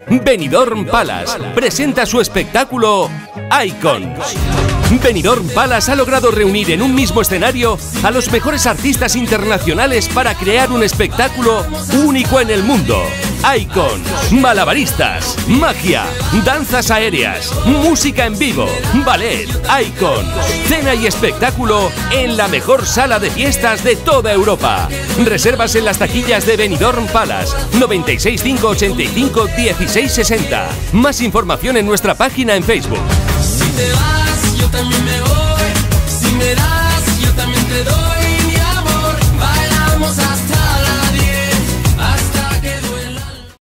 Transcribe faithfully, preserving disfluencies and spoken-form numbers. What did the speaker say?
Benidorm Palace presenta su espectáculo Icons. Benidorm Palace ha logrado reunir en un mismo escenario a los mejores artistas internacionales para crear un espectáculo único en el mundo. Icons, malabaristas, magia, danzas aéreas, música en vivo, ballet, Icons, cena y espectáculo en la mejor sala de fiestas de toda Europa. Reservas en las taquillas de Benidorm Palace, noventa y seis, cinco ochenta y cinco, dieciséis sesenta. Más información en nuestra página en Facebook. Si te vas, yo también me voy. Si me das, yo también te doy.